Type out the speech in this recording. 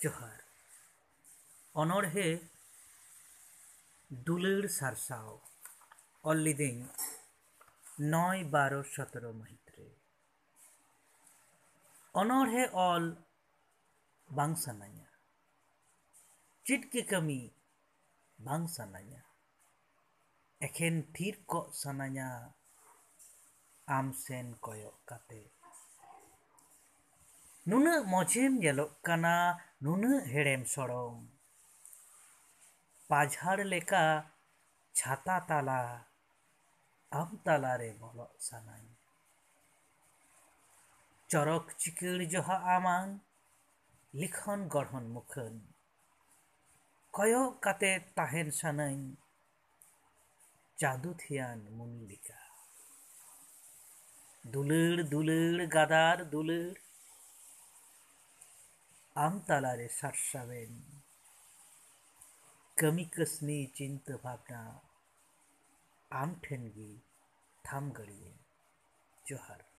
जोहार अनोढ़े दुलड़ सारसाव ऑल लिदिंग 9-12-17 महित रे अनोढ़े ऑल बांग सानाया चिट की कमी बांग सानाया एखेन थीर को सानाया आम सेन कोयो काते नुना मजेम येलो कना नुना हेड़ेम सड़ोम पाझाड़ लेका छाता ताला आम ताला रे बोलो सानाई चरक चिकड़ जोहा आमान लिखन गढ़न मुखन कयो काते ताहेन सानाई जादू थियान मुनि लिका दुलड़ दुलड़ गादार दुलड़ आम ताला रे सारसावेन कमी कसनी चिंत भावना आम ठेनगी थाम गड़िए जोहार।